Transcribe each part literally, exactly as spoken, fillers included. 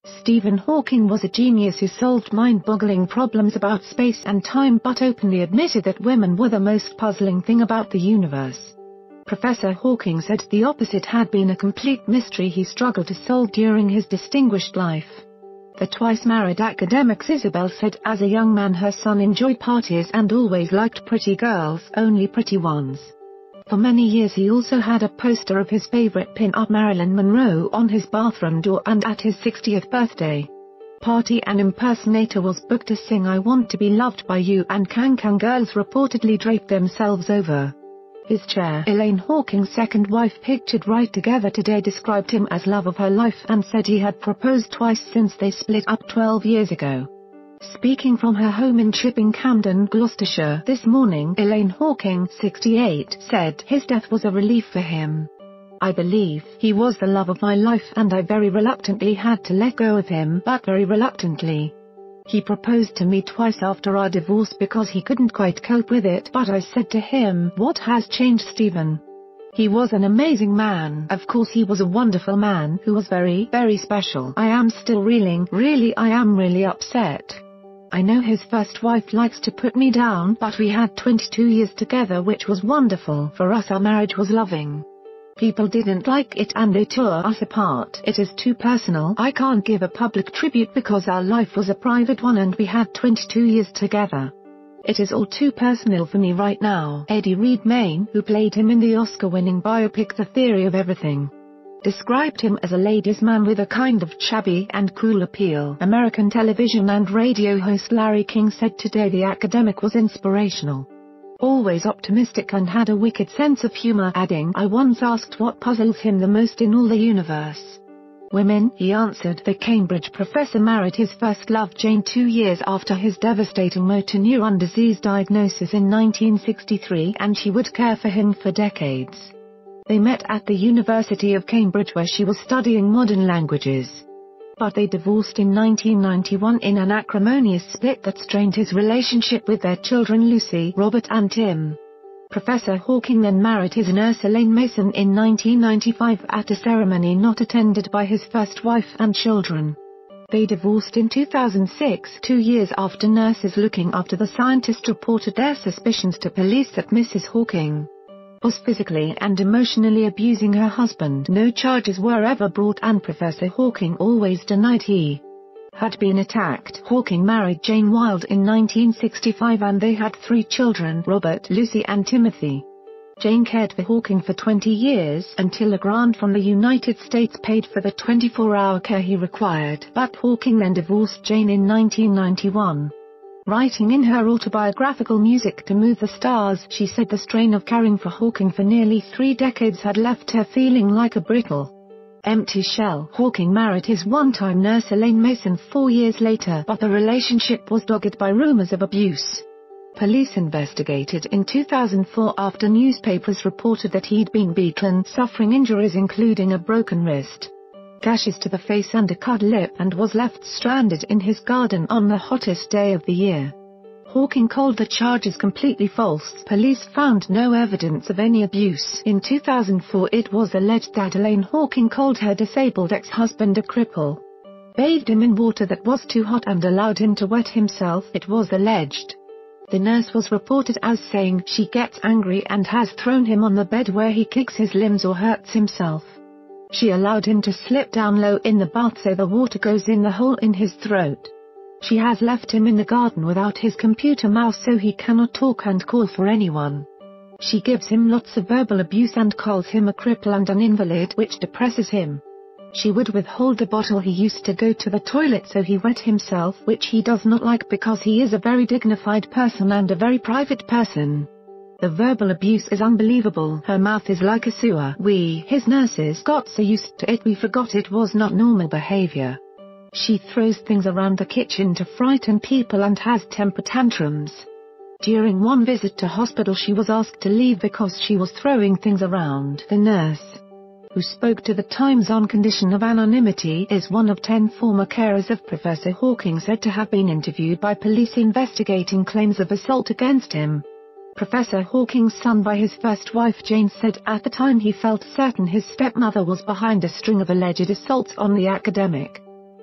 Stephen Hawking was a genius who solved mind-boggling problems about space and time but openly admitted that women were the most puzzling thing about the universe. Professor Hawking said the opposite had been a complete mystery he struggled to solve during his distinguished life. The twice-married academic Isobelle said as a young man her son enjoyed parties and always liked pretty girls, only pretty ones. For many years he also had a poster of his favorite pin-up Marilyn Monroe on his bathroom door, and at his sixtieth birthday party an impersonator was booked to sing I Want to Be Loved by You, and cancan girls reportedly draped themselves over his chair. Elaine Hawking's second wife, pictured right together today, described him as love of her life and said he had proposed twice since they split up twelve years ago. Speaking from her home in Chipping Camden, Gloucestershire, this morning, Elaine Hawking, sixty-eight, said his death was a relief for him. I believe he was the love of my life and I very reluctantly had to let go of him, but very reluctantly. He proposed to me twice after our divorce because he couldn't quite cope with it, but I said to him, "What has changed, Stephen?" He was an amazing man. Of course he was a wonderful man who was very, very special. I am still reeling, really I am really upset. I know his first wife likes to put me down, but we had twenty-two years together which was wonderful. For us our marriage was loving. People didn't like it and they tore us apart. It is too personal. I can't give a public tribute because our life was a private one and we had twenty-two years together. It is all too personal for me right now. Eddie Redmayne, who played him in the Oscar-winning biopic The Theory of Everything, described him as a ladies' man with a kind of shabby and cool appeal. American television and radio host Larry King said today the academic was inspirational, always optimistic and had a wicked sense of humor, adding, "I once asked what puzzles him the most in all the universe. Women," he answered. The Cambridge professor married his first love Jane two years after his devastating motor neuron disease diagnosis in nineteen sixty-three, and she would care for him for decades. They met at the University of Cambridge where she was studying modern languages. But they divorced in nineteen ninety-one in an acrimonious split that strained his relationship with their children Lucy, Robert and Tim. Professor Hawking then married his nurse Elaine Mason in nineteen ninety-five at a ceremony not attended by his first wife and children. They divorced in two thousand six, two years after nurses looking after the scientist reported their suspicions to police that Missus Hawking was physically and emotionally abusing her husband. No charges were ever brought and Professor Hawking always denied he had been attacked. Hawking married Jane Wilde in nineteen sixty-five and they had three children, Robert, Lucy and Timothy. Jane cared for Hawking for twenty years, until a grant from the United States paid for the twenty-four hour care he required, but Hawking then divorced Jane in nineteen ninety-one. Writing in her autobiographical Music to Move the Stars, she said the strain of caring for Hawking for nearly three decades had left her feeling like a brittle, empty shell. Hawking married his one-time nurse Elaine Mason four years later, but the relationship was dogged by rumors of abuse. Police investigated in two thousand four after newspapers reported that he'd been beaten, suffering injuries including a broken wrist, gashes to the face and a cut lip, and was left stranded in his garden on the hottest day of the year. Hawking called the charges completely false. Police found no evidence of any abuse. In two thousand four it was alleged that Elaine Hawking called her disabled ex-husband a cripple, bathed him in water that was too hot and allowed him to wet himself, it was alleged. The nurse was reported as saying she gets angry and has thrown him on the bed where he kicks his limbs or hurts himself. She allowed him to slip down low in the bath so the water goes in the hole in his throat. She has left him in the garden without his computer mouse so he cannot talk and call for anyone. She gives him lots of verbal abuse and calls him a cripple and an invalid, which depresses him. She would withhold the bottle he used to go to the toilet so he wet himself, which he does not like because he is a very dignified person and a very private person. The verbal abuse is unbelievable. Her mouth is like a sewer. We, his nurses, got so used to it we forgot it was not normal behavior. She throws things around the kitchen to frighten people and has temper tantrums. During one visit to hospital she was asked to leave because she was throwing things around. The nurse, who spoke to the Times on condition of anonymity, is one of ten former carers of Professor Hawking said to have been interviewed by police investigating claims of assault against him. Professor Hawking's son by his first wife Jane said at the time he felt certain his stepmother was behind a string of alleged assaults on the academic.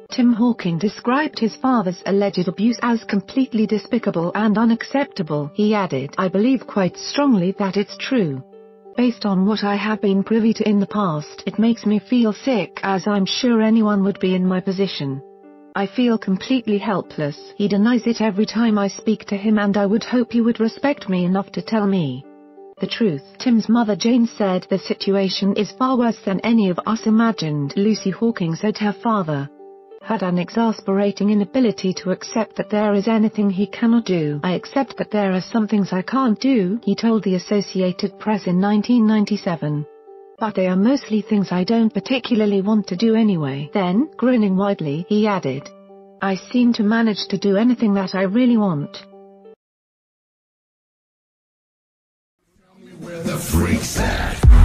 Tim Hawking described his father's alleged abuse as completely despicable and unacceptable. He added, "I believe quite strongly that it's true. Based on what I have been privy to in the past, it makes me feel sick, as I'm sure anyone would be in my position. I feel completely helpless. He denies it every time I speak to him, and I would hope he would respect me enough to tell me the truth." Tim's mother Jane said, "The situation is far worse than any of us imagined." Lucy Hawking said her father had an exasperating inability to accept that there is anything he cannot do. "I accept that there are some things I can't do," he told the Associated Press in nineteen ninety-seven. "But they are mostly things I don't particularly want to do anyway." Then, grinning widely, he added, "I seem to manage to do anything that I really want." Where the freaks at?